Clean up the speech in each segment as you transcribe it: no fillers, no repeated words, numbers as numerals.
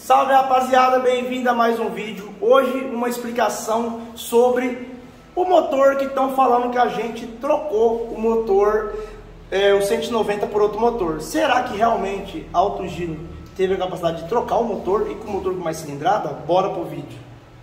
Salve rapaziada, bem-vindo a mais um vídeo. Hoje uma explicação sobre o motor que estão falando que a gente trocou o motor, o 190 por outro motor. Será que realmente a Autogiro teve a capacidade de trocar o motor e com o motor com mais cilindrada? Bora pro vídeo.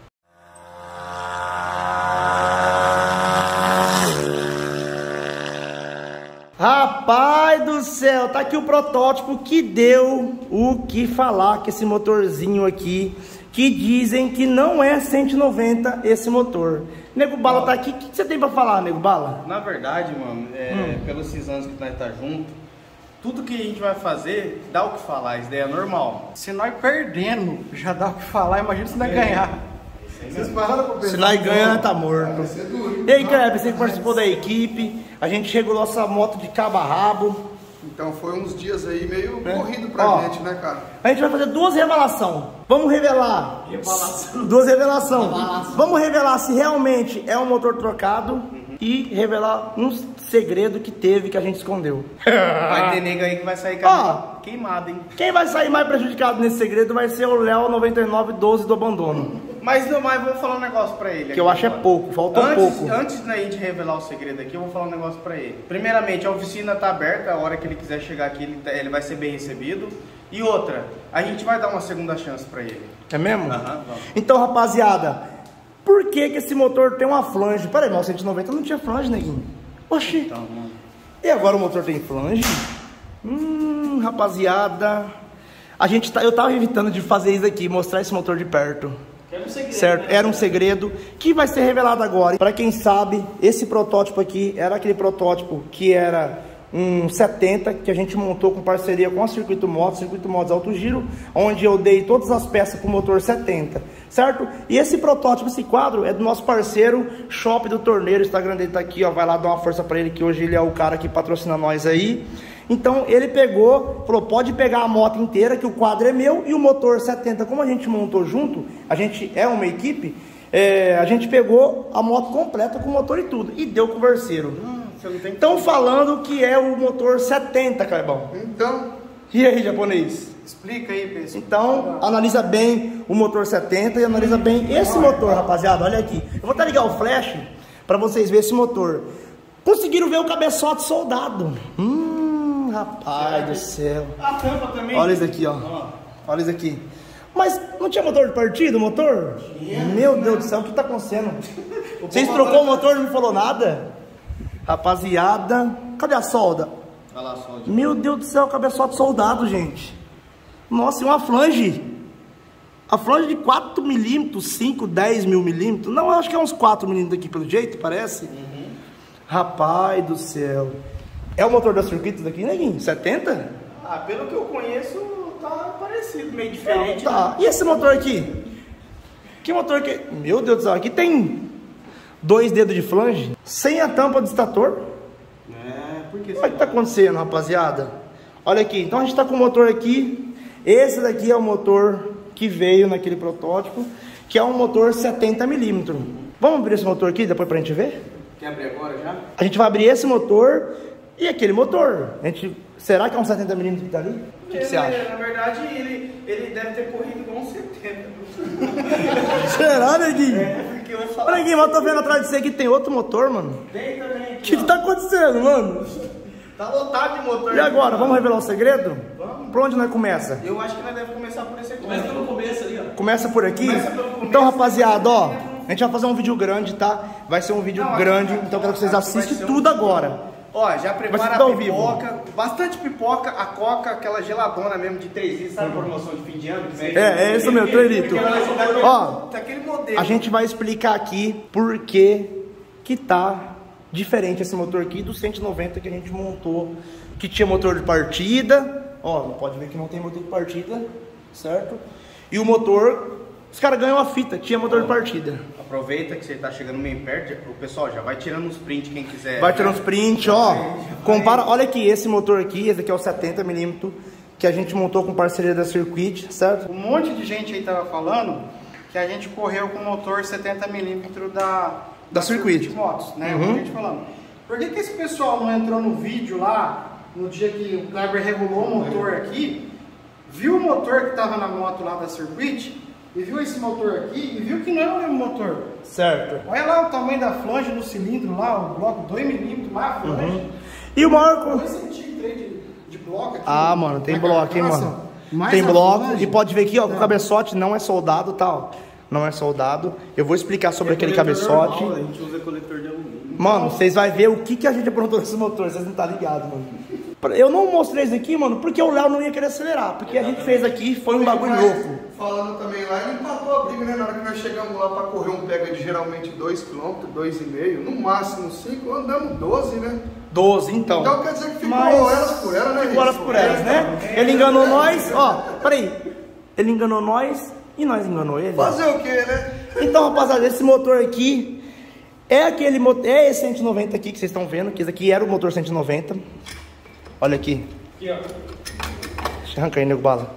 Rapaz do céu, tá aqui o protótipo que deu o que falar com esse motorzinho aqui, que dizem que não é 190 esse motor. Nego Bala tá aqui, o que você tem pra falar, Nego Bala? Na verdade, mano, pelos 6 anos que nós tá junto, tudo que a gente vai fazer dá o que falar, isso daí é normal. Se nós perdendo, já dá o que falar, imagina se nós ganhar. Se nós ganhar, tá morto. E aí, Kleber, você que participou da equipe, a gente regulou essa moto de cabo a rabo. Então foi uns dias aí meio corrido pra gente, né, cara? A gente vai fazer duas revelações. Vamos revelar. Duas revelações. Vamos revelar se realmente é um motor trocado e revelar um segredo que teve que a gente escondeu. Vai ter nego aí que vai sair queimado, hein? Quem vai sair mais prejudicado nesse segredo vai ser o Léo 9912 do abandono. Mas eu vou falar um negócio pra ele. Que eu acho é pouco, faltou pouco. Antes da gente revelar o segredo aqui, eu vou falar um negócio pra ele. Primeiramente, a oficina tá aberta, a hora que ele quiser chegar aqui, ele vai ser bem recebido. E outra, a gente vai dar uma segunda chance pra ele. É mesmo? Vamos. Então, rapaziada, por que esse motor tem uma flange? Peraí, mas o 190 não tinha flange, neguinho. Oxi. Então, mano. E agora o motor tem flange? Rapaziada, eu tava evitando de fazer isso aqui, mostrar esse motor de perto. Era um segredo, certo? Né? Era um segredo que vai ser revelado agora. Para quem sabe, esse protótipo aqui era aquele protótipo que era um 70 que a gente montou com parceria com a Circuito Motos Autogiro, onde eu dei todas as peças para o motor 70, certo? E esse protótipo, esse quadro é do nosso parceiro Shop do Torneiro. O Instagram dele tá aqui, ó, vai lá dar uma força para ele, que hoje ele é o cara que patrocina nós aí. Então ele falou, pode pegar a moto inteira, que o quadro é meu, e o motor 70, como a gente montou junto, a gente é uma equipe, a gente pegou a moto completa com o motor e tudo, e deu converseiro. Estão falando que é o motor 70, Clebão. Então, e aí, japonês? Explica aí, pessoal. Então, analisa bem o motor 70 e analisa bem esse motor, rapaziada, olha aqui. Eu vou até ligar o flash para vocês verem esse motor. Conseguiram ver o cabeçote soldado. Rapaz do céu. A tampa também. Olha isso aqui, ó. Olha isso aqui. Mas não tinha motor de partida, o motor? Meu Deus do céu, o que tá acontecendo? Vocês trocou o motor e não me falou nada? Rapaziada, cadê a solda? Olha lá a solda. Meu Deus do céu, cabeçote soldado, gente. Nossa, e uma flange. A flange de 4 milímetros, 5, 10 mil milímetros. Não, eu acho que é uns 4 milímetros aqui pelo jeito, parece. Rapaz do céu. É o motor da Circuito daqui, neguinho? 70? Pelo que eu conheço, tá parecido, meio diferente. Tá. E esse motor aqui? Que motor que... Meu Deus do céu, aqui tem 2 dedos de flange, sem a tampa do estator. Por que O que tá acontecendo, rapaziada? Olha aqui, então a gente tá com o motor aqui. Esse daqui é o motor que veio naquele protótipo, que é um motor 70 milímetros. Vamos abrir esse motor aqui, depois pra gente ver? Quer abrir agora já? A gente vai abrir esse motor e aquele motor. Será que é um 70mm que tá ali? O que você acha? Na verdade, ele deve ter corrido com um 70. Será, neguinho? Porque eu falo. Neguinho, mas eu tô vendo atrás de você que tem outro motor, mano. Tem também. O que tá acontecendo, mano? Tá lotado de motor. E agora, vamos revelar o segredo? Vamos. Por onde nós começa? Eu acho que nós devemos começar por esse aqui. Começa pelo começo ali, ó. Começa por aqui? Começa pelo começo. Então, rapaziada, ó, a gente vai fazer um vídeo grande, tá? Vai ser um vídeo grande, então eu quero que vocês assistam tudo agora. Ó, já prepara a pipoca, bastante pipoca, a coca, aquela geladona mesmo de 3 litros, sabe a promoção de fim de ano? É isso mesmo, 3 litros. Ó, Daquele modelo. a gente vai explicar aqui por que tá diferente esse motor aqui do 190 que a gente montou, que tinha motor de partida. Ó, pode ver que não tem motor de partida, certo? E o motor, os caras ganham a fita, tinha motor de partida. Aproveita que você tá chegando meio perto, o pessoal já vai tirando os prints quem quiser. Vai tirando os prints, ó. Compara, olha aqui, esse motor aqui, esse aqui é o 70mm, que a gente montou com parceria da Circuit, certo? Um monte de gente aí tava falando que a gente correu com o motor 70mm da Circuit Motos, né? Muita gente falando. Por que esse pessoal não entrou no vídeo lá, no dia que o Kleber regulou o motor aqui, viu o motor que estava na moto lá da Circuit, e viu esse motor aqui, e viu que não é o mesmo motor. Certo. Olha lá o tamanho da flange do cilindro lá, o bloco 2 mm lá, a flange. E o maior... 2 centímetros de bloco aqui. Ah, mano, tem bloco, hein, mano. Tem bloco, e pode ver aqui, ó, que o cabeçote não é soldado, tal. Não é soldado. Eu vou explicar sobre aquele cabeçote. Normal, a gente usa coletor de alumínio. Mano, vocês vão ver o que a gente aprontou nesse motor, vocês não estão ligados, mano. Eu não mostrei isso aqui, mano, porque o Léo não ia querer acelerar. Porque a gente fez aqui, foi um bagulho louco. Falando também lá, ele empatou a briga, né? Na hora que nós chegamos lá para correr um pega de geralmente 2 km, 2,5, no máximo 5, andamos 12, né? 12, então. Então quer dizer que ficou elas por elas, né? Ficou elas por elas, né? Ele enganou nós, ó, peraí. Ele enganou nós e nós enganou ele. Fazer o quê, né? Então, rapaziada, esse motor aqui é aquele motor, é esse 190 aqui que vocês estão vendo, que esse aqui era o motor 190. Olha aqui. Aqui, ó. Deixa eu arrancar aí, nego bala.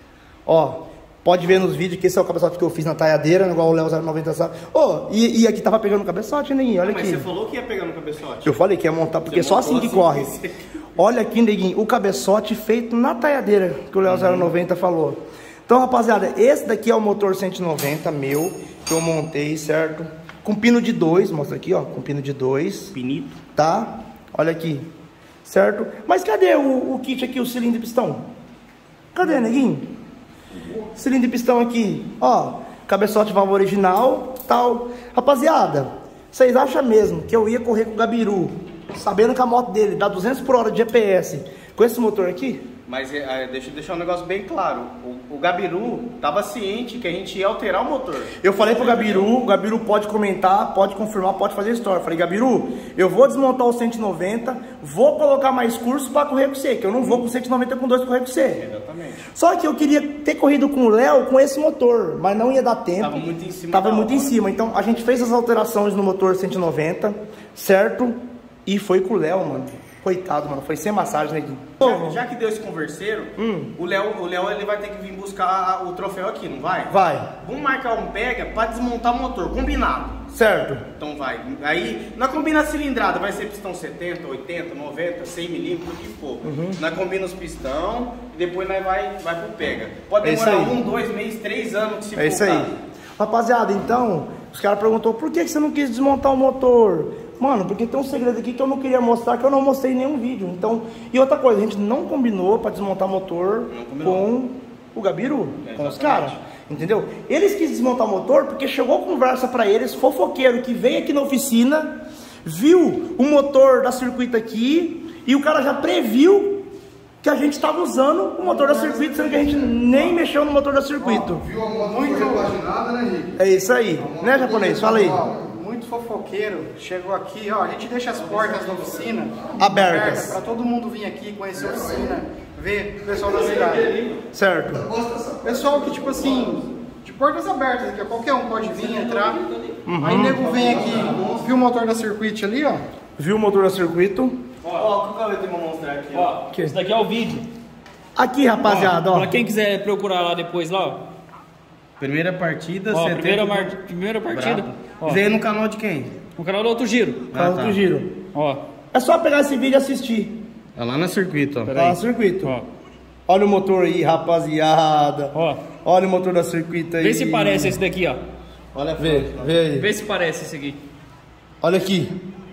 Ó, pode ver nos vídeos que esse é o cabeçote que eu fiz na talhadeira, igual o Léo 090 sabe. Ó, e aqui tava pegando o cabeçote, neguinho, olha Mas aqui. você falou que ia pegar no cabeçote. Eu falei que ia montar, porque só assim que corre. Olha aqui, neguinho, o cabeçote feito na talhadeira, que o Léo 090 falou. Então, rapaziada, esse daqui é o motor 190 meu, que eu montei, certo? Com pino de 2, mostra aqui, ó, com pino de 2. Pinito. Tá? Olha aqui, certo? Mas cadê o kit aqui, o cilindro e pistão? Cadê, neguinho? Cilindro e pistão aqui, ó, cabeçote válvula original, tal. Rapaziada, vocês acham mesmo que eu ia correr com o Gabiru, sabendo que a moto dele dá 200 por hora de GPS, com esse motor aqui? Mas deixa eu deixar um negócio bem claro. O Gabiru tava ciente que a gente ia alterar o motor. Eu falei pro Gabiru, o Gabiru pode comentar, pode confirmar, pode fazer história. Eu falei, Gabiru, eu vou desmontar o 190, vou colocar mais curso pra correr com você, que eu não vou com 190 com 2 correr com você. Exatamente. Só que eu queria ter corrido com o Léo com esse motor, mas não ia dar tempo. Tava muito em cima. Tava muito em cima. Então a gente fez as alterações no motor 190, certo? E foi com o Léo, mano. Coitado, mano, foi sem massagem, né, Gui? Já que deu esse converseiro, o Léo ele vai ter que vir buscar o troféu aqui, não vai? Vai. Vamos marcar um pega pra desmontar o motor, combinado. Certo. Então vai. Aí, na combina a cilindrada, vai ser pistão 70, 80, 90, 100 milímetros, o que for. Nós combina os pistão e depois nós vai pro pega. Pode demorar 1, 2 meses, 3 anos que se for. É isso aí. Rapaziada, então, os caras perguntou por que você não quis desmontar o motor? Mano, porque tem um segredo aqui que eu não queria mostrar, que eu não mostrei em nenhum vídeo. Então, e outra coisa, a gente não combinou pra desmontar o motor com o Gabiru, com os caras. Entendeu? Eles quis desmontar o motor porque chegou conversa pra eles, fofoqueiro que veio aqui na oficina, viu o motor da Circuit aqui e o cara já previu que a gente estava usando o motor da Circuit, sendo que a gente nem mexeu no motor da Circuit. Viu a moto muito repaginada, né, Henrique? É isso aí, né, japonês? Fala aí. Muito fofoqueiro, chegou aqui, ó, a gente deixa as portas da oficina abertas para todo mundo vir aqui conhecer a oficina, ver o pessoal da cidade. Certo. Pessoal que, tipo assim, de portas abertas, que qualquer um pode vir, entrar. Aí nego vem aqui, viu o motor da Circuit ali, ó. Viu o motor da Circuit? Ó, o que eu tenho pra mostrar aqui, ó. Esse daqui é o vídeo. Aqui, rapaziada, ó. Pra quem quiser procurar lá depois, lá, ó. Primeira partida, Ó, 70. primeira partida. Ó, Isso aí é no canal de quem? no canal do Outro Giro. Fala do giro. Ó, É só pegar esse vídeo e assistir. É lá na Circuit, ó. Tá na Circuit. ó, Olha o motor aí, rapaziada. ó. Olha o motor da Circuit aí. Vê se parece esse daqui, ó. Olha a Vê, frente, ó. vê aí. Vê se parece esse aqui. Olha aqui.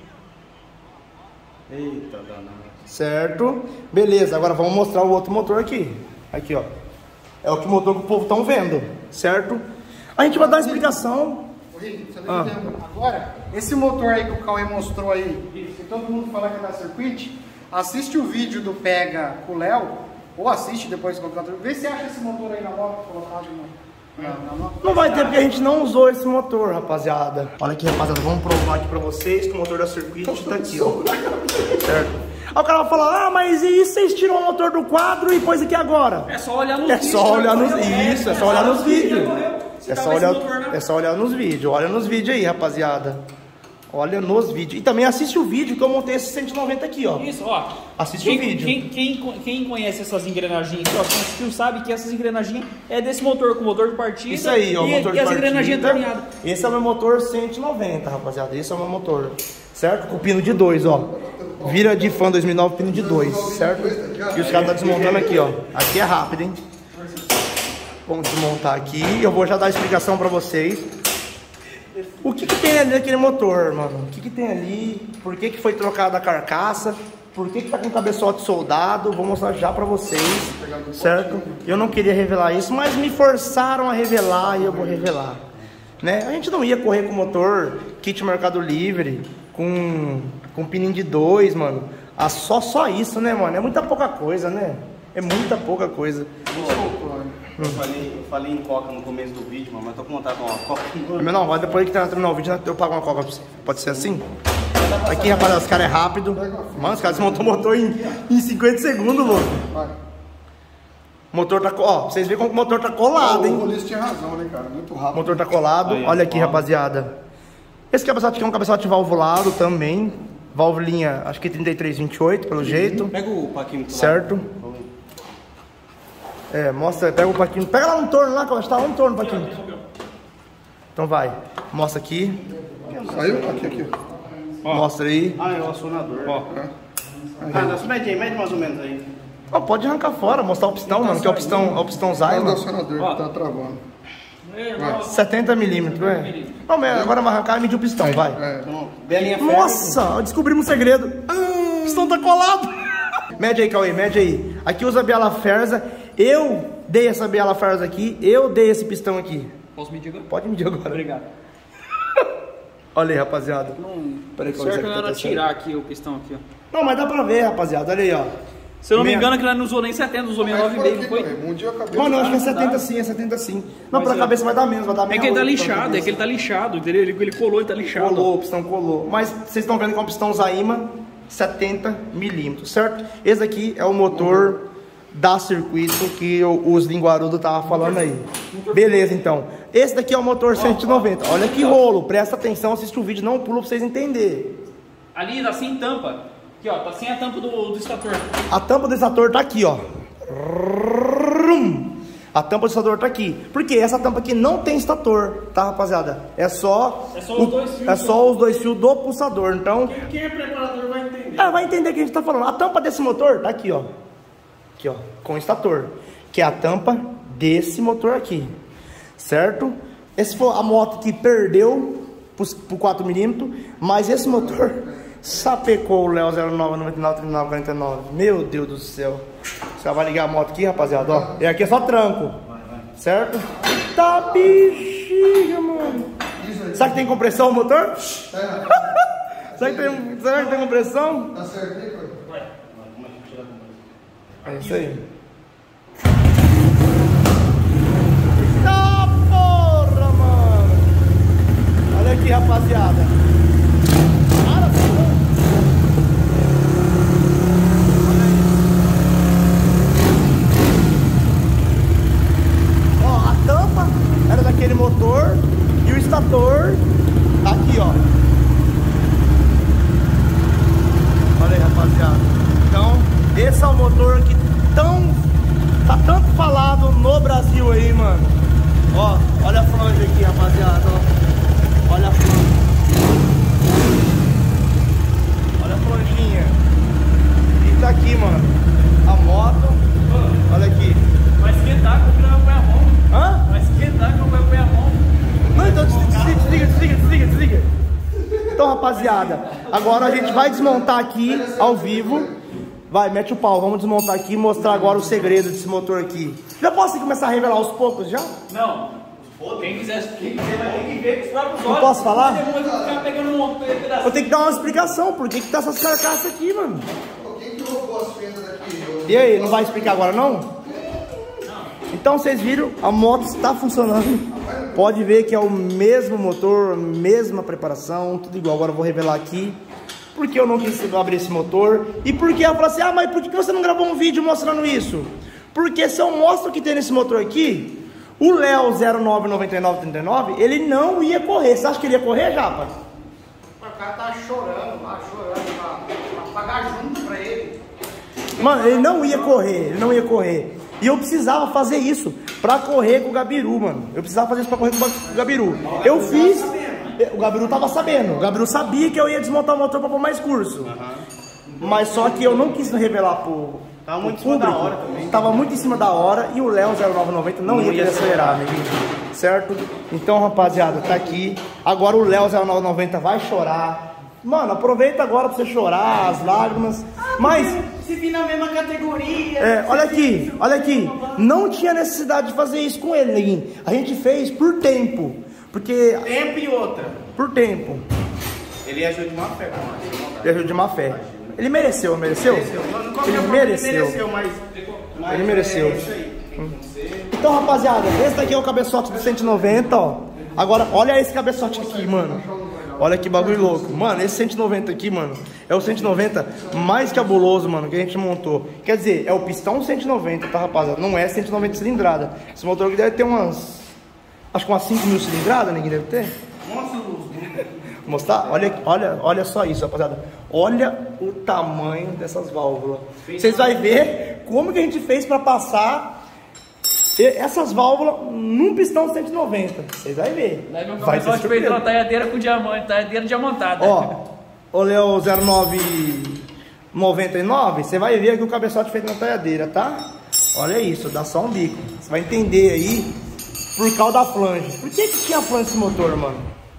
Eita, danado. Certo? Beleza, agora vamos mostrar o outro motor aqui. Aqui, ó. É o que motor que o povo estão vendo, certo? A gente vai dar uma explicação. Agora, esse motor aí que o Cauê mostrou aí, que todo mundo fala que é da Circuit, assiste o vídeo do Pega com o Léo, ou assiste depois do computador, vê se acha esse motor aí na moto, colocado na moto. Não vai ter porque a gente não usou esse motor, rapaziada. Olha aqui, rapaziada, vamos provar aqui pra vocês que o motor da Circuit tá aqui, ó. Certo? Aí o cara vai falar, ah, mas e isso vocês tiram o motor do quadro e pôs aqui agora? É só olhar nos É vídeos. só olhar nos vídeos, é só olhar nos vídeos. É É só olhar nos vídeos, olha nos vídeos aí, rapaziada. Olha nos vídeos. E também assiste o vídeo que eu montei esse 190 aqui, ó. Isso, ó. Assiste o vídeo. Quem conhece essas engrenagens aqui, ó, quem assistiu sabe que essas engrenagens é desse motor, com o motor de partida. Isso aí, ó, e, motor de e as partida. engrenagens torneadas. Esse é o meu motor 190, rapaziada. Esse é o meu motor, certo? Com pino de 2, ó. Vira de fã 2009, pino de 2, certo? E os caras estão desmontando aqui, ó. Aqui é rápido, hein? Vamos desmontar aqui. Eu vou já dar a explicação pra vocês. O que tem ali naquele motor, mano? O que tem ali? Por que foi trocada a carcaça? Por que tá com cabeçote soldado? Vou mostrar já pra vocês, certo? Eu não queria revelar isso, mas me forçaram a revelar e eu vou revelar, né? A gente não ia correr com motor kit Mercado Livre, com pininho de 2, mano. Só isso, né, mano? É muita pouca coisa, né? É muita pouca coisa. Eu falei em coca no começo do vídeo, mas tô com vontade de tomar uma coca. Não, mas depois que terminar o vídeo eu pago uma coca pra você. Pode ser assim? Aqui, rapaziada, os caras é rápido. Mano, os caras desmontou o motor em 50 segundos, louco. O motor tá... Ó, pra vocês verem como o motor tá colado, hein? O Rolês tinha razão, né, cara? Muito rápido. O motor tá colado. Aí, olha aqui, rapaziada. Esse cabeçote aqui é um cabeçote valvulado também. Válvulinha, acho que 3328, pelo jeito. Pega o paquinho. Certo? É, mostra, pega o paquinho. Pega lá no torno lá, que eu acho que tá lá no torno, paquinho. Então vai. Mostra aqui. Saiu? Aqui. Mostra aí. Ah, é o acionador. Ó. Mede mais ou menos aí. Ó, pode arrancar fora, mostrar o pistão, mano, que é o pistão Zyma. É o acionador que tá travando. 70 milímetros, é. Não, mas agora vai arrancar e medir o pistão, vai. Belinha ferro. Nossa, descobrimos um segredo. O pistão tá colado. Mede aí, Cauê, mede aí. Aqui usa a biela ferza. Eu dei essa biela ferza aqui, eu dei esse pistão aqui. Posso medir agora? Pode medir agora. Obrigado. Olha aí, rapaziada. Peraí, certo não era tirar aqui o pistão aqui, ó. Não, mas dá pra ver, rapaziada. Olha aí, ó. Se eu não me engano, que ele não usou nem 70, usou 69,5, não foi? Um dia eu acabei. Mano, eu acho que é 70 sim, é 70 sim. Não, pra cabeça vai dar menos, vai dar menos. É que ele tá lixado, entendeu? Ele colou e tá lixado. Colou, o pistão colou. Mas vocês estão vendo que é um pistão Zyma 70 milímetros, certo? Esse aqui é o motor da Circuito que os linguarudos tava falando aí. Beleza, então. Esse daqui é o motor 190. Olha que rolo, presta atenção, assiste o vídeo, não pula pra vocês entenderem. Ali tá sem tampa. Aqui, ó, tá sem a tampa do estator. A tampa do estator tá aqui, ó. A tampa do estator tá aqui. Porque essa tampa aqui não tem estator, tá, rapaziada? É só os dois fios. É só os dois fios do pulsador. Então, Quem é preparador vai entender. vai entender o que a gente tá falando. A tampa desse motor tá aqui, ó. Aqui, ó, com o estator. Que é a tampa desse motor aqui. Certo? Esse foi a moto que perdeu pro 4mm, mas esse motor sapecou o Léo 09993949. Meu Deus do céu. Você vai ligar a moto aqui, rapaziada, ó. E aqui é só tranco. Certo? Tá bexiga, mano. Será que tem compressão o motor? Será que tem compressão? Tá certo aí, pai? É isso aí. Eita porra, mano. Olha aqui, rapaziada. Ó, a tampa era daquele motor e o estator tá aqui, ó. Olha aí, rapaziada. Então, esse é o motor que tá tanto falado no Brasil aí, mano. Ó, olha a franja aqui, rapaziada, ó. Olha a franja. Olha a franjinha. E tá aqui, mano. A moto. Olha aqui. Vai esquentar que eu vou pôr a mão. Hã? Vai esquentar que eu vou pôr a mão. Não, então desliga. Então, rapaziada, agora a gente vai desmontar aqui ao vivo. Vai, mete o pau, vamos desmontar aqui e mostrar agora o segredo desse motor aqui. Já posso começar a revelar aos poucos já? Não. Quem quiser vai ter que ver com os próprios olhos. Não posso falar? Depois eu ficar pegando um pedaço. Eu tenho que dar uma explicação, por que tá essas carcaças aqui, mano? Quem que roubou as fendas daqui? E aí, não vai explicar agora não? Então vocês viram, a moto está funcionando. Pode ver que é o mesmo motor, mesma preparação, tudo igual. Agora eu vou revelar aqui porque eu não quis abrir esse motor. E porque ela falou assim, mas por que você não gravou um vídeo mostrando isso? Porque se eu mostro o que tem nesse motor aqui, o Léo 099939, ele não ia correr. Você acha que ele ia correr, Japa? O cara tá chorando lá, pra pagar junto pra ele. Mano, ele não ia correr, E eu precisava fazer isso pra correr com o Gabiru, mano. Eu precisava fazer isso pra correr com o Gabiru. Eu fiz, o Gabiru tava sabendo. O Gabiru sabia que eu ia desmontar o motor pra pôr mais curso. Mas só que eu não quis revelar Tava muito em cima da hora também. Tava muito em cima da hora e o Léo 0990 não ia querer acelerar, neguinho. Certo? Então, rapaziada, tá aqui. Agora o Léo 0990 vai chorar. Mano, aproveita agora pra você chorar, as lágrimas. Mas... se vir na mesma categoria... olha aqui. Não tinha necessidade de fazer isso com ele, neguinho. A gente fez por tempo. Porque... tempo e outra. Por tempo. Ele agiu de má fé, Ele agiu de má fé. Ele mereceu, mereceu? Ele mereceu. Ele mereceu. É isso aí. Então, rapaziada, esse daqui é o cabeçote do 190, ó. Agora, olha esse cabeçote aqui, mano. Olha que bagulho louco. Mano, esse 190 aqui, mano, é o 190 mais cabuloso, mano, que a gente montou. Quer dizer, é o pistão 190, tá, rapaziada? Não é 190 cilindrada. Esse motor aqui deve ter umas... acho que umas 5.000 cilindradas, ninguém deve ter. Nossa, Vou mostrar? Olha só isso, rapaziada. Olha o tamanho dessas válvulas. Vocês vão ver como que a gente fez pra passar essas válvulas num pistão 190. Vocês vão ver. Vai ser feito uma talhadeira com diamante, talhadeira diamantada. Ó, o Leo 0999, você vai ver aqui o cabeçote feito na talhadeira, tá? Olha isso, dá só um bico. Você vai entender aí por causa da flange. Por que tinha flange esse motor, mano?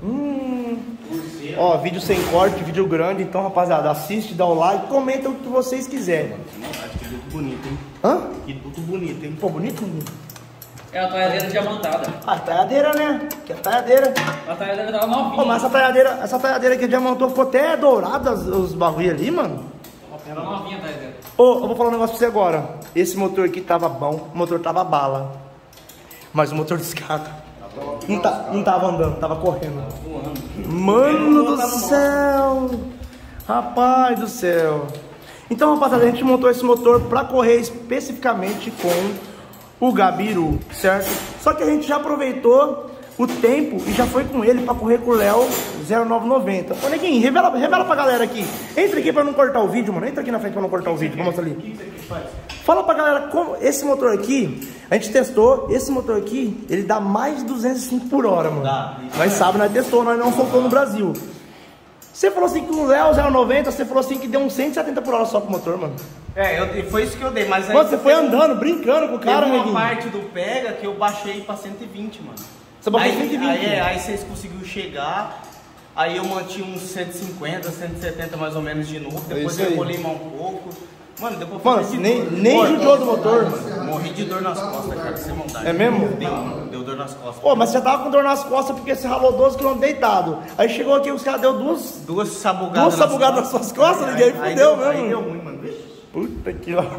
Ó, vídeo sem corte, vídeo grande. Então, rapaziada, assiste, dá o like, comenta o que vocês quiserem. que duto bonito, hein? Hã? Que duto bonito, hein? Pô, bonito? É a talhadeira diamantada. A talhadeira, né? Que é a talhadeira. A talhadeira tava novinha. Pô, mas essa talhadeira que diamantou ficou até dourada os bagulho ali, mano. Era novinha a talhadeira. Ô, eu vou falar um negócio pra você agora. Esse motor aqui tava bom, o motor tava bala. Mas o motor desse cara não tava andando, tava correndo. Mano do céu! Rapaz do céu! Então, rapaziada, a gente montou esse motor pra correr especificamente com o Gabiru, certo? Só que a gente já aproveitou o tempo e já foi com ele pra correr com o Léo 0990. Ô, neguinho, revela pra galera aqui. Entra aqui pra não cortar o vídeo, mano. Entra aqui na frente pra não cortar o vídeo. Vamos ali. Fala pra galera como esse motor aqui, a gente testou. Esse motor aqui, ele dá mais de 205 por hora, mano. Nós sabemos, nós testou, nós não soltou no Brasil. Você falou assim que o Léo 090, você falou assim que deu uns 170 por hora só pro motor, mano. Foi isso que eu dei, mas aí... Mano, você foi andando, brincando com o cara, teve uma neguinho. parte do pega que eu baixei pra 120, mano. Você baixou 120? Aí vocês conseguiram chegar, aí eu mantive uns 150, 170 mais ou menos de novo, depois eu rolei mais um pouco. Mano, depois Mano, nem judiou do motor, mano. Morri de dor nas costas, cara, sem maldade. É mesmo? Deu dor nas costas. Pô, mas você tava com dor nas costas porque você ralou 12 km deitado. Aí chegou aqui, os caras deu duas sabugadas nas suas costas, ninguém fudeu mesmo. Aí deu ruim, mano. Puta que lá.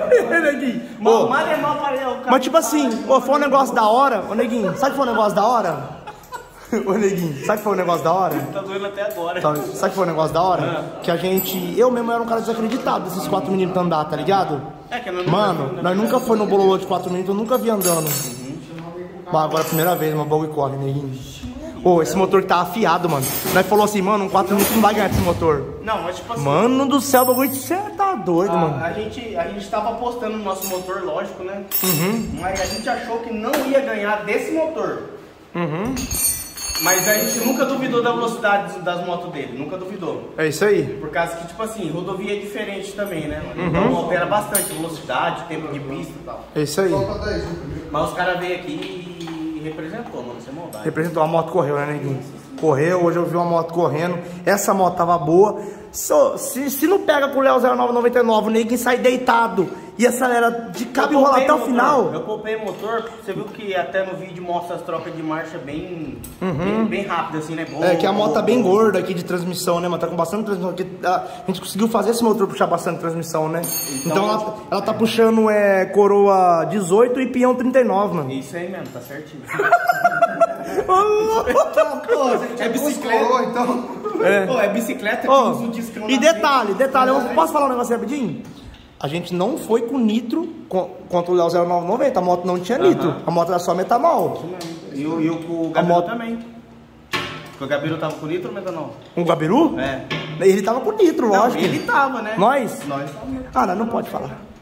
Mas tipo assim, foi um negócio da hora, ô neguinho, sabe que foi um negócio da hora? Ô neguinho, sabe que foi um negócio da hora? Tá doendo até agora. Sabe que foi um negócio da hora? Que a gente, eu mesmo era um cara desacreditado desses 4 meninos andar, tá ligado? Mano, nós nunca foi no bololô de 4 meninos, eu nunca vi andando. Mas agora é a primeira vez, uma bola e corre, neguinho. Ô, esse motor que tá afiado, mano. Nós falou assim, mano, um 4 minutos não vai ganhar esse motor. Não, mas tipo assim... Mano do céu, o bagulho, você tá doido, mano. A gente tava apostando no nosso motor, lógico, né? Mas a gente achou que não ia ganhar desse motor. Mas a gente nunca duvidou da velocidade das motos dele, nunca duvidou. É isso aí. Por causa que, tipo assim, rodovia é diferente também, né? Então altera bastante velocidade, tempo de pista e tal. É isso aí. Mas os caras veio aqui e representou, mano, sem maldade. Representou, a moto correu, né, neguinho? Correu, hoje eu vi uma moto correndo. Essa moto tava boa. Se não pega com o Léo 0999, o neguinho sai deitado e acelera de cabo e rola até o final. Eu poupei o motor, você viu que até no vídeo mostra as trocas de marcha bem rápido, assim, né? É que a moto tá bem gorda aqui de transmissão, né, mano? Tá com bastante transmissão. A gente conseguiu fazer esse motor puxar bastante transmissão, né? Então ela tá puxando coroa 18 e peão 39, mano. Isso aí mesmo, tá certinho. É bicicleta, então. Pô, é bicicleta que usa o discão. E detalhe, eu posso falar um negócio rapidinho? A gente não foi com nitro contra o Léo 0990, a moto não tinha nitro, a moto era só metanol. E o Gabiru também. Porque o Gabiru tava com nitro ou metanol? O Gabiru? É. Ele tava com nitro, lógico. Ele tava, né? Nós? Nós tava. Não pode falar.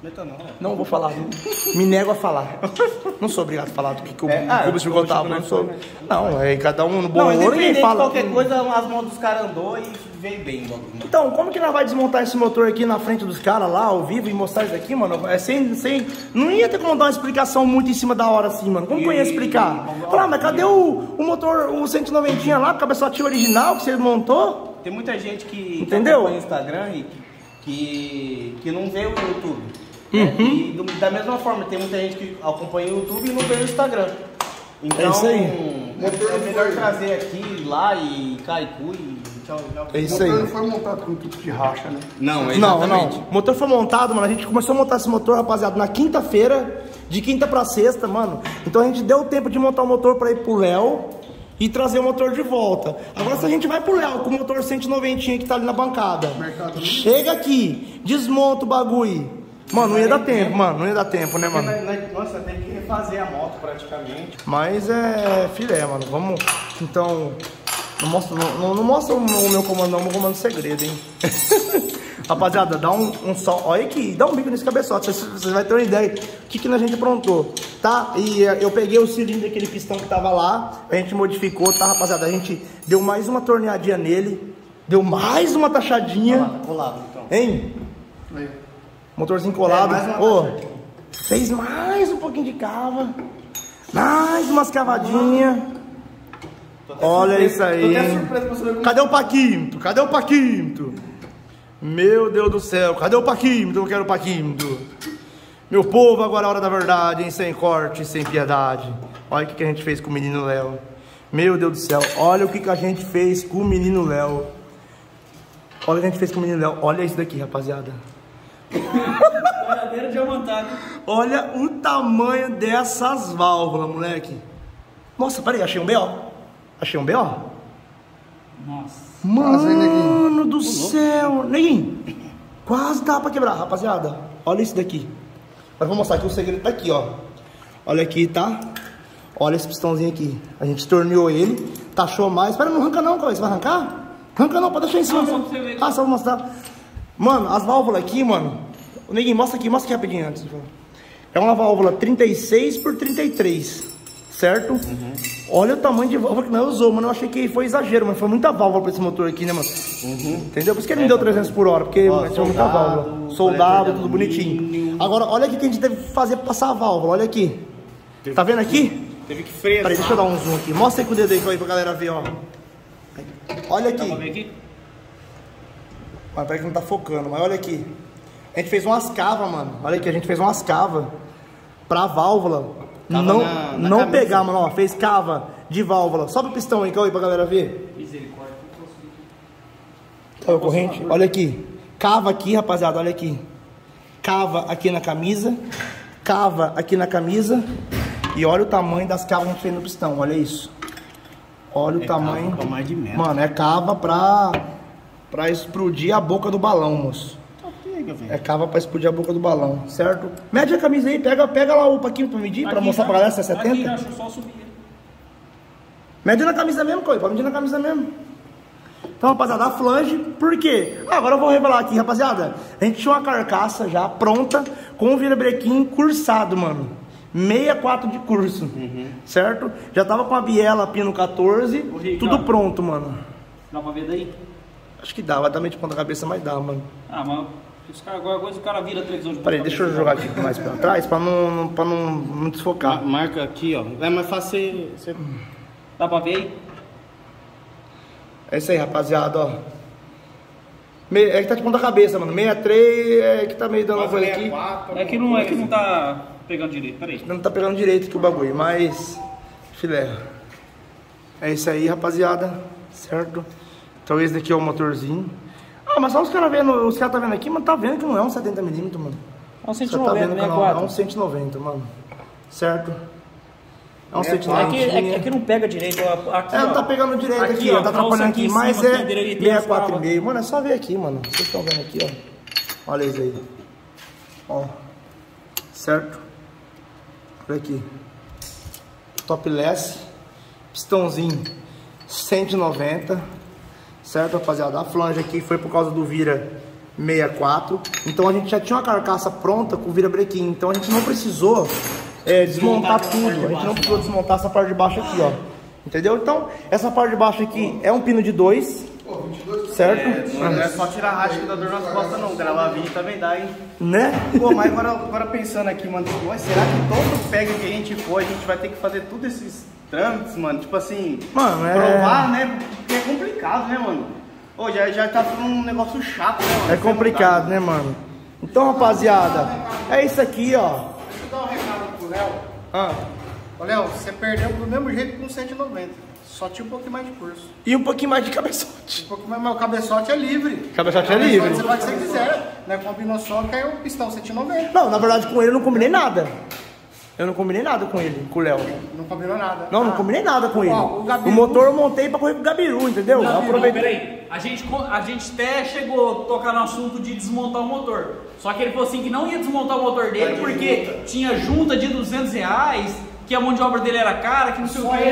Metanol. Não vou falar. Me nego a falar. Não sou obrigado a falar do que o combustível contava. Não sou. Não, é cada um no bom Não, ouro e fala. Qualquer coisa, as mãos dos caras andou e veio bem. Então, como que nós vai desmontar esse motor aqui na frente dos caras lá, ao vivo, e mostrar isso aqui, mano? É sem... Não ia ter como dar uma explicação muito em cima da hora assim, mano. Como que eu ia explicar? Falar, mas cadê o motor, o 190 lá, cabeçotinho original que você montou? Tem muita gente que entendeu? Acompanha o Instagram e que não vê o YouTube. Né? E da mesma forma, tem muita gente que acompanha o YouTube e não vê o Instagram. Então, é isso aí. É melhor trazer aqui, lá e Caicu e tchau. É isso aí. O motor não foi montado com tudo de racha, né? Não, exatamente. Não. O motor foi montado, mano. A gente começou a montar esse motor, rapaziada, na quinta-feira, de quinta pra sexta, mano. Então a gente deu tempo de montar o motor pra ir pro Léo e trazer o motor de volta. Agora se a gente vai pro Léo com o motor 190 que tá ali na bancada, chega aqui, desmonta o bagulho. Mano, não ia dar tempo, mano. Não ia dar tempo, né, mano? Nossa, tem que refazer a moto praticamente. Mas é filé, mano. Vamos. Então. Não mostra o meu comando, não. O meu comando é segredo, hein? Rapaziada, dá um sol. Olha aqui, dá um bico nesse cabeçote. Vocês vão ter uma ideia do que a gente aprontou, tá? E eu peguei o cilindro daquele pistão que tava lá. A gente modificou, tá, rapaziada? A gente deu mais uma torneadinha nele. Deu mais uma taxadinha. Tá colado, então. Hein? Aí. Motorzinho colado. Fez mais um pouquinho de cava. Mais umas cavadinhas. Olha isso aí. Cadê o paquímetro? Cadê o paquímetro? Meu Deus do céu. Cadê o paquímetro? Eu quero o paquímetro. Meu povo, agora é a hora da verdade, hein? Sem corte, sem piedade. Olha o que a gente fez com o menino Léo. Meu Deus do céu. Olha o que a gente fez com o menino Léo. Olha o que a gente fez com o menino Léo. Olha isso daqui, rapaziada. Olha o tamanho dessas válvulas, moleque. Nossa, peraí, achei um B.O. Achei um B.O. Nossa. Mano do céu. Neguinho, quase dá pra quebrar, rapaziada. Olha isso daqui. Mas vou mostrar aqui o segredo tá aqui, ó. Olha aqui, tá? Olha esse pistãozinho aqui. A gente torneou ele, taxou mais. Espera, não arranca não, Cauê. Você vai arrancar? Arranca não, pode deixar em cima. Não, só pra você ver. Ah, só vou mostrar. Mano, as válvulas aqui, mano. Neguinho, mostra aqui rapidinho antes. É uma válvula 36 por 33, certo? Olha o tamanho de válvula que nós usou, mano. Eu achei que foi exagero, mas foi muita válvula pra esse motor aqui, né, mano? Entendeu? Por isso que ele me deu 300 por hora, porque tinha muita válvula. Soldado, tudo bonitinho. Agora, olha aqui que a gente teve que fazer pra passar a válvula. Olha aqui. Tá vendo aqui? Teve que fresar. Peraí, deixa eu dar um zoom aqui. Mostra aí com o dedo aí pra galera ver, ó. Olha aqui. Dá pra ver aqui? Mas peraí que não tá focando, mas olha aqui. A gente fez umas cavas, mano. Olha aqui, a gente fez umas cavas pra válvula não pegar, mano. Ó, fez cava de válvula. Sobe o pistão aí, Cauê, pra galera ver. Misericórdia. Tá a corrente? Olha aqui. Cava aqui, rapaziada, olha aqui. Cava aqui na camisa. Cava aqui na camisa. E olha o tamanho das cavas que a gente fez no pistão, olha isso. Olha o tamanho. Cava pra mais de metro. Mano, é cava pra explodir a boca do balão, moço. É cava pra explodir a boca do balão, certo? Mede a camisa aí, pega lá o paquinho pra medir, pra mostrar pra galera se é 70. Aqui, acho só subir. Mede na camisa mesmo, Cauê, pode medir na camisa mesmo. Então, rapaziada, a flange, por quê? Agora eu vou revelar aqui, rapaziada. A gente tinha uma carcaça já pronta, com o virabrequim cursado, mano. 64 de curso, certo? Já tava com a biela pino 14, tudo pronto, mano. Dá pra ver daí? Acho que dá, vai dar meio de ponta cabeça, mas dá, mano. Ah, mas agora coisa o cara vira a televisão de Peraí, deixa eu jogar aqui mais pra trás, pra não desfocar. Marca aqui, ó. É mais fácil você... Dá pra ver aí? É isso aí, rapaziada, ó. É que tá de ponta cabeça, mano. 63 é que tá meio dando uma coisa aqui. É que não tá pegando direito, peraí. Não tá pegando direito aqui o bagulho, mas... filé. É isso aí, rapaziada. Certo? Então esse daqui é o motorzinho. Ah, mas só os caras tá vendo aqui, mas tá vendo que não é um 70mm, mano. É um Você 190, tá vendo que né, não é um 190, mano. Certo? É um 190. É que não pega direito. Aqui, não tá pegando direito aqui, ó. Tá atrapalhando aqui, mas é 64,5. Mano, é só ver aqui, mano. Vocês estão vendo aqui, ó. Olha isso aí. Ó. Certo? Olha aqui. Topless. Pistãozinho 190. Certo, rapaziada? A flange aqui foi por causa do vira 64. Então a gente já tinha uma carcaça pronta com virabrequim. Então a gente não precisou desmontar tudo. A gente não precisou desmontar essa parte de baixo aqui, ó. Entendeu? Então, essa parte de baixo aqui é um pino de 2. Certo? Não é só tirar a racha que dá dor nas costas não, gravar vídeo também dá, hein? Né? Pô, mas agora pensando aqui, mano, será que todo pega que a gente for, a gente vai ter que fazer todos esses trâmites, mano? Tipo assim, mano, provar, né? Porque é complicado, né, mano? Ô, já tá ficando um negócio chato, né, mano? É complicado, né, mano? Então, rapaziada, é isso aqui, ó. Deixa eu dar um recado pro Léo. Ô, Léo, você perdeu do mesmo jeito com 190. Só tinha um pouquinho mais de curso. E um pouquinho mais de cabeçote. Um pouquinho mais, mas o cabeçote é livre. Cabeçote é livre. Você faz o que você quiser. Né? Combinou só, caiu o pistão 190. Não, na verdade com ele eu não combinei nada. Eu não combinei nada com ele, com o Léo. Não combinou nada. Não combinei nada com ele. Ó, o motor eu montei pra correr com o Gabiru, entendeu? Não, peraí. A gente até chegou a tocar no assunto de desmontar o motor. Só que ele falou assim que não ia desmontar o motor dele porque tinha junta de R$200, que a mão de obra dele era cara, que não sei o que.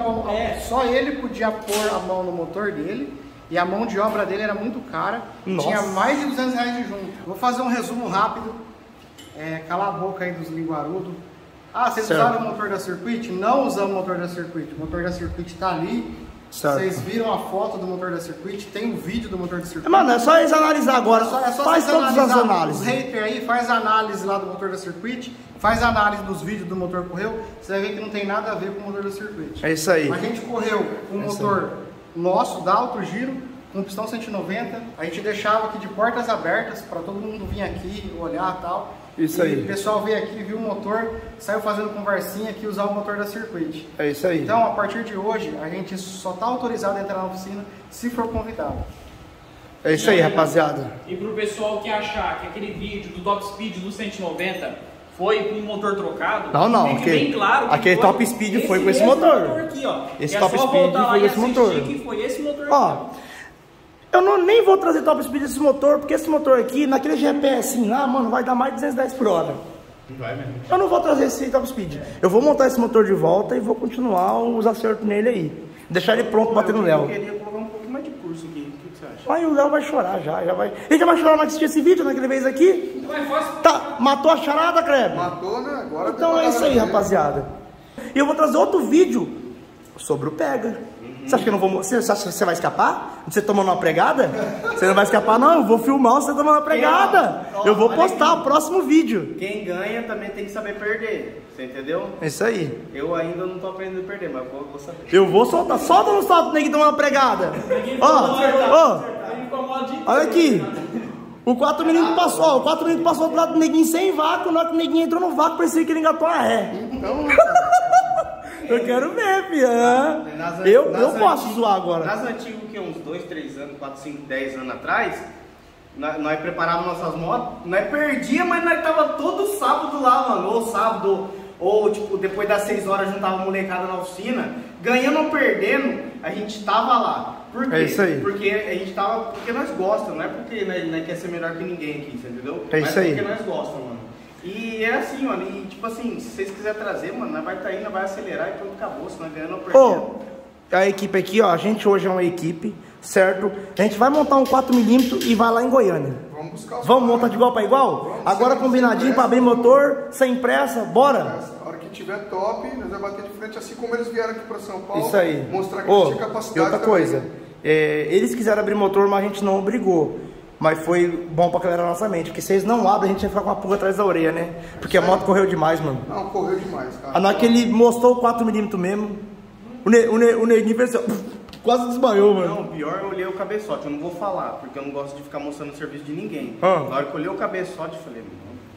Só ele podia pôr a mão no motor dele. E a mão de obra dele era muito cara. Nossa. Tinha mais de R$200 de junta. Vou fazer um resumo rápido. Calar a boca aí dos linguarudos. Ah, vocês usaram o motor da Circuit? Não usamos o motor da Circuit. O motor da Circuit tá ali. Certo. Vocês viram a foto do motor da Circuit? Tem o vídeo do motor da Circuit. Mano, é só eles analisar agora. É só faz todas as análises. Os haters aí, faz a análise lá do motor da Circuit. Faz a análise dos vídeos do motor correu. Você vai ver que não tem nada a ver com o motor da Circuit. É isso aí. A gente correu com um motor nosso, da alto giro, com pistão 190. A gente deixava aqui de portas abertas para todo mundo vir aqui, olhar e tal. Isso aí. O pessoal veio aqui, viu o motor, saiu fazendo conversinha aqui, usar o motor da Circuit. É isso aí. Então, a partir de hoje, a gente só está autorizado a entrar na oficina se for convidado. É isso aí, rapaziada. E pro pessoal que achar que aquele vídeo do Top Speed do 190 foi com o motor trocado, não, fique bem claro que aquele Top Speed foi com esse motor. Aqui, ó. Esse Top Speed foi com esse motor. Que foi esse motor ó, aqui. Eu nem vou trazer Top Speed desse motor, porque esse motor aqui, naquele GPS lá, mano, vai dar mais de 210 por hora. Vai mesmo. Eu não vou trazer esse Top Speed. Eu vou montar esse motor de volta e vou continuar os acertos nele aí. Deixar ele pronto, bater no Léo. Eu queria colocar um pouco mais de curso aqui. O que você acha? Aí o Léo vai chorar já vai. Ele já vai chorar na hora que assistir esse vídeo, naquele vez aqui. Tá, matou a charada, Kleber? Matou, né? Agora então é isso aí, rapaziada. E eu vou trazer outro vídeo sobre o Pega. Você acha que eu não vou... Você acha que você vai escapar? Você tomando uma pregada? Você não vai escapar, não. Eu vou filmar você tomando uma pregada. Eu vou postar o próximo vídeo. Quem ganha também tem que saber perder. Você entendeu? É isso aí. Eu ainda não tô aprendendo a perder, mas vou saber. Eu vou soltar. Solta no salto, neguinho, tomando uma pregada. Ó, olha aqui. O 4 minutos passou, ó. O 4 minutos passou do lado do neguinho sem vácuo. Na hora que o neguinho entrou no vácuo, parecia que ele engatou a ré. Então, eu quero ver, filha. Eu posso zoar agora. Nas antigas, que uns 2, 3 anos, 4, 5, 10 anos atrás, nós preparávamos nossas motos, nós perdíamos, mas nós tava todo sábado lá, mano. Ou sábado, ou tipo, depois das 6 horas juntava molecada na oficina. Ganhando ou perdendo, a gente tava lá. Por quê? É isso aí. Porque a gente tava, porque nós gostamos, não é porque nós quer ser melhor que ninguém aqui, entendeu? É isso aí. Mas porque nós gostamos, mano. E é assim, mano, e tipo assim, se vocês quiserem trazer, mano, nós vai estar indo, vai acelerar e pronto, acabou, se nós ganhando ou perdendo. A equipe aqui, ó, a gente hoje é uma equipe, certo? A gente vai montar um 4mm e vai lá em Goiânia. Vamos buscar os Vamos montar de igual para igual? Vamos, agora combinadinho para abrir motor, sem pressa, bora? A hora que tiver top, nós vamos bater de frente, assim como eles vieram aqui para São Paulo. Isso aí. Mostrar que a gente tinha capacidade. E outra coisa, eles quiseram abrir motor, mas a gente não obrigou. Mas foi bom pra acelerar a nossa mente, porque se eles não abrem, a gente vai ficar com uma pulga atrás da orelha, né? Porque a moto correu demais, mano. Não, correu demais, cara. Na hora que ele mostrou o 4mm mesmo, o neguinho fez assim, quase desmaiou, mano. Não, pior eu olhei o cabeçote, eu não vou falar, porque eu não gosto de ficar mostrando o serviço de ninguém. Ah. Na hora que eu olhei o cabeçote, eu falei,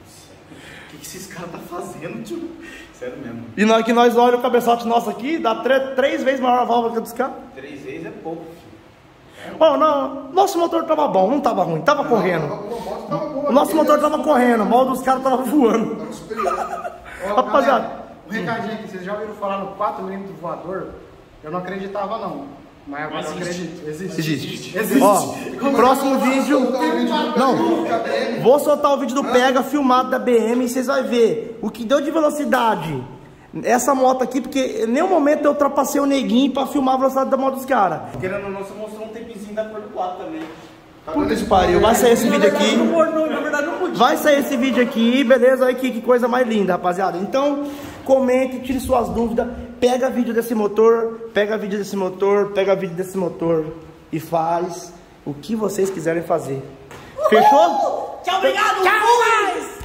o que esses caras tá fazendo, tio? Sério mesmo. E na hora que nós olhamos o cabeçote nosso aqui, dá 3 vezes maior a válvula que a dos caras. 3 vezes é pouco, filho. Oh, não, nosso motor tava bom, não tava ruim, tava correndo. O nosso motor tava correndo, o mal dos caras tava voando. Tava superior. Ó, Rapaziada. galera, um recadinho aqui, vocês já ouviram falar no 4mm voador? Eu não acreditava não, mas agora eu acredito. Existe. Existe. Ó, próximo vídeo. Não, vou soltar o vídeo do Pega filmado da BM e vocês vão ver o que deu de velocidade essa moto aqui, porque em nenhum momento eu ultrapassei o neguinho pra filmar a velocidade da moto dos caras. Querendo ou não, você mostrou um tempezinho da cor do 4 também. Puta que pariu, vai sair esse vídeo aqui. Na verdade não podia. Vai sair esse vídeo aqui, beleza? Olha que coisa mais linda, rapaziada. Então, comente, tire suas dúvidas. Pega vídeo desse motor, pega vídeo desse motor, pega vídeo desse motor e faz o que vocês quiserem fazer. Fechou? Tchau, obrigado! Tchau!